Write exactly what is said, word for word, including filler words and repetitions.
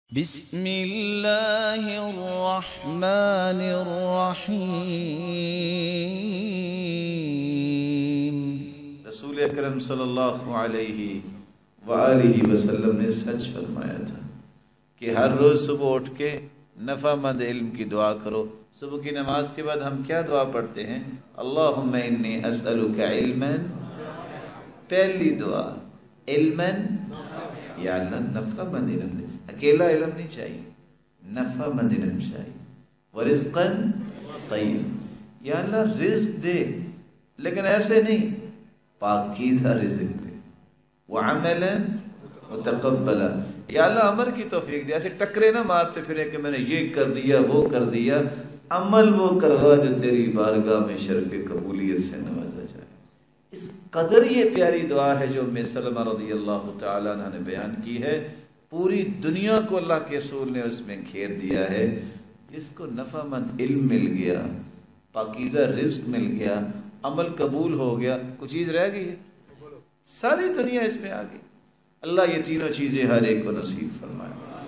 بسم اللہ الرحمن الرحیم۔ رسول اکرم صلی اللہ علیہ وآلہ وسلم نے سچ فرمایا تھا کہ ہر روز صبح اٹھ کے نفع مند علم کی دعا کرو۔ صبح کی نماز کے بعد ہم کیا دعا پڑھتے ہیں؟ اللہم انی اسألک علما، پہلی دعا علما، یا اللہ نفع مند علم دے، اکیلا علم نہیں چاہیے، نفع مند علم چاہیے، ورزقا طیب، یا اللہ رزق دے لیکن ایسے نہیں، پاکیزہ رزق دے، وعملا متقبلا، یا اللہ عمل کی توفیق دے، ایسے ٹکرے نہ مارتے پھرے کہ میں نے یہ کر دیا وہ کر دیا، عمل وہ کروا جو تیری بارگاہ میں شرف قبولیت سے نوازا جائے۔ اس قدر یہ پیاری دعا ہے جو ام سلمہ رضی اللہ تعالیٰ عنہ نے بیان کی ہے، پوری دنیا کو اللہ کے رسول نے اس میں گھیر دیا ہے۔ جس کو نفع مند علم مل گیا، پاکیزہ رزق مل گیا، عمل قبول ہو گیا، کچھ چیز رہ گئی ہے؟ ساری دنیا اس میں آ گئی۔ اللہ یہ تینوں چیزیں ہر ایک کو نصیب فرمائے۔